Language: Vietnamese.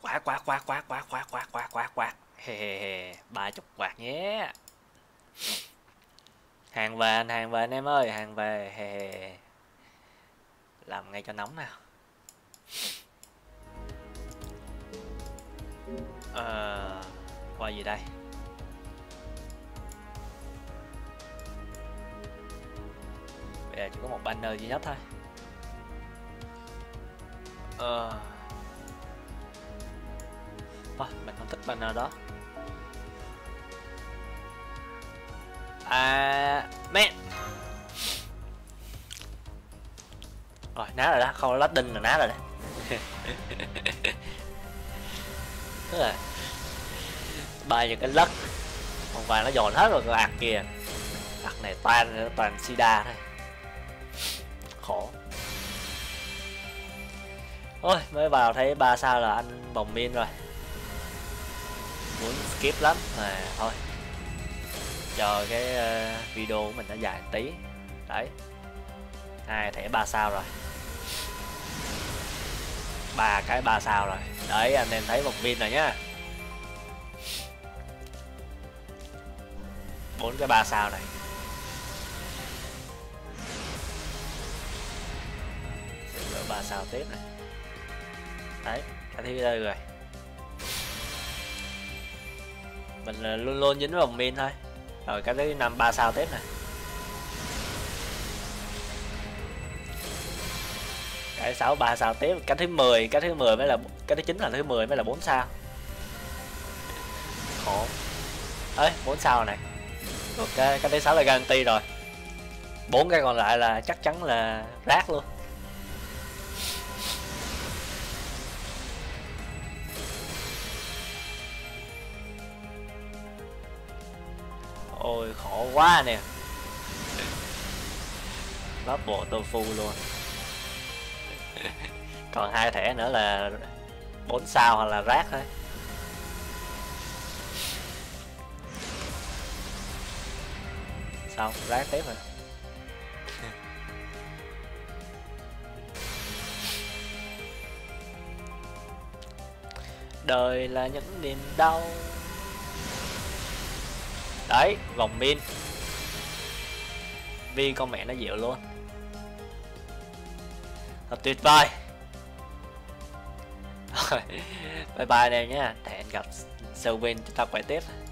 Quạt quạt quạt quạt quạt quạt quạt quạt quạt quạt. He he he, 30 quạt nhé. Hàng về anh em ơi, hàng về. He he. Làm ngay cho nóng nào. Qua gì đây? Bây giờ chỉ có một banner duy nhất thôi. Mình không thích banner đó. Mẹ. Rồi, ná rồi đó, không lát đinh là ná rồi đó. Tức là bay những cái lất còn vàng nó dồn hết rồi, cái ạc kìa. Ạc này toàn sida thôi. Khổ. Ôi, mới vào thấy 3 sao là anh bồng min rồi. Muốn skip lắm mà thôi. Chờ cái video của mình nó dài một tí. Đấy. 2 thẻ 3 sao rồi. 3 cái 3 sao rồi. Đấy, anh em thấy một min rồi nhá. 4 cái 3 sao này. Sẽ 3 sao tiếp này. Đấy, cái thứ đây rồi. Mình luôn luôn dính vòng min thôi. Rồi cái thứ 5 3 sao tiếp này. Cái 6 3 sao tiếp, cái thứ 10 mới là cái thứ 9 là thứ 10 mới là 4 sao. Khổ. Ấy, 4 sao này. Ok, cái thứ 6 là guarantee rồi. 4 cái còn lại là chắc chắn là rác luôn. Ôi khổ quá nè. Lót bộ tofu luôn. Còn 2 thẻ nữa là 4 sao hoặc là rác thôi. Xong, rác tiếp rồi. Đời là những niềm đau. Đấy, vòng min. Vi con mẹ nó dịu luôn. Thật tuyệt vời. Bye bye anh em nhé. Hẹn gặp Sơ Win chúng ta quay tiếp.